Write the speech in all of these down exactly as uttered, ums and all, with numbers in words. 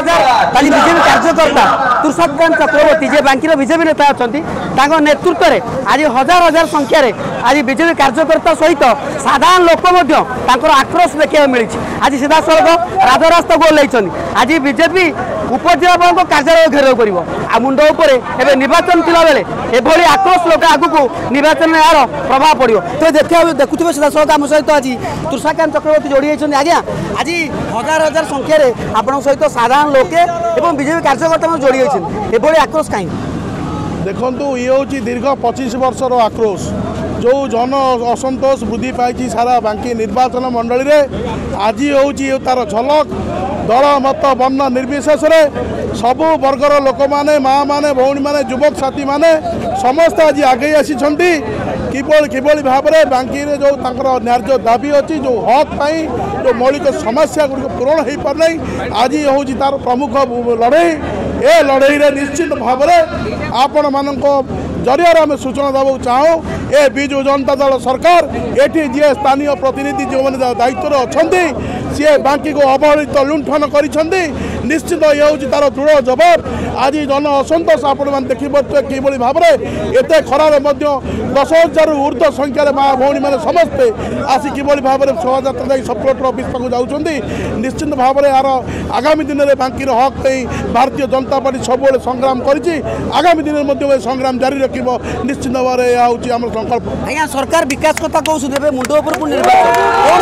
हजार आज बीजेपी कार्यकर्ता तुषारकांत चक्रवर्ती जे बांकीर बीजेपी नेता अच्छा नेतृत्व में आज हजार हजार संख्यार आज बीजेपी कार्यकर्ता सहित साधारण लोक आक्रोश देखा मिली। आज सीधा सड़क राजरास्ता गोल लेकिन आज बीजेपी उपजिलापाल कार्यालय घेराव कर मुंड उपर निर्वाचन थिला बेले एभली आक्रोश लोक आगू निर्वाचन में यार प्रभाव पड़ो। तो देखा देखुए सीधा सड़क आम सहित आज तुषारकांत चक्रवर्ती जोड़ी होती आज्ञा आज हजार हजार संख्यार आपण सहित साधारण लोके और बीजेपी कार्यकर्ता जोड़ी होती एभली आक्रोश कहीं देखु ये हूँ दीर्घ पच्चीस वर्षर आक्रोश जो जन असंतोष वृद्धि पाई सारा बांकी निर्वाचन मंडली में आज हूँ तार झलक दल मत वर्ण निर्विशेष सबु वर्गर लोक मैंने माँ मैंने भौणी मैंने युवक साथी मैंने समस्त आज आगे आसी किभली किभली भाव में बांकी जो न्याय्य दाबी अच्छी जो हक पाई जो मौलिक समस्या गुड़िक पूरण हो पार आज हूँ तार प्रमुख लड़ई ए लड़ई निश्चित भाव में आपण मान जरिया आम सूचना देवा चाहूँ ए विजु जनता दल सरकार ये जी स्थानीय प्रतिनिधि जो मैंने दायित्व अच्छा सी बांकी को अवहेलित लुंठन कर निश्चित ये हूँ तार दृढ़ जवाब आज जन असंतोष आपण मैंने देखिए किभली भाव में एत खरार दस हजार ऊर्ध्व संख्यार माँ भौणी मैंने समस्ते आसी किभली भाव में शोभा यात्रा सब कलेक्टर ऑफिस पाक जाऊँच निश्चित भाव में यार आगामी दिन में बांकीर हक नहीं भारतीय जनता पार्टी सब संग्राम करी आगामी दिन में संग्राम जारी रख निश्चित भाव में यह हूँ आम संकल्प। आज्ञा सरकार विकास कथा कहते मुंड उपर निर्वाचन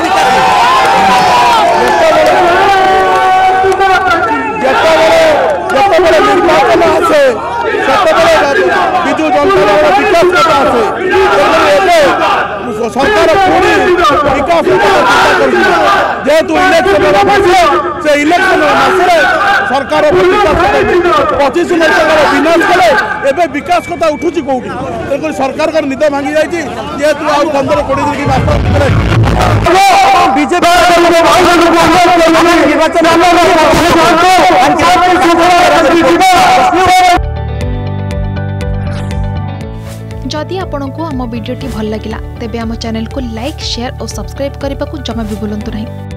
निर्वाचन आसे विजु जनता दल विकास कथा आसे सरकार पुणी विकास जेहेतु इलेक्शन से इलेक्शन मासरे सरकार पचिश लक्ष विनाश कले एवं विकास कथा उठुची कौटी तेणुक सरकार का निद भांगी जाइए जेहेतु आज पंद्रह कोड़ी दिन जदि आपंक आम भिडी भल लगा तेब आम चैनल को लाइक शेयर और सब्सक्राइब करने को जमा भी भूलु नहीं।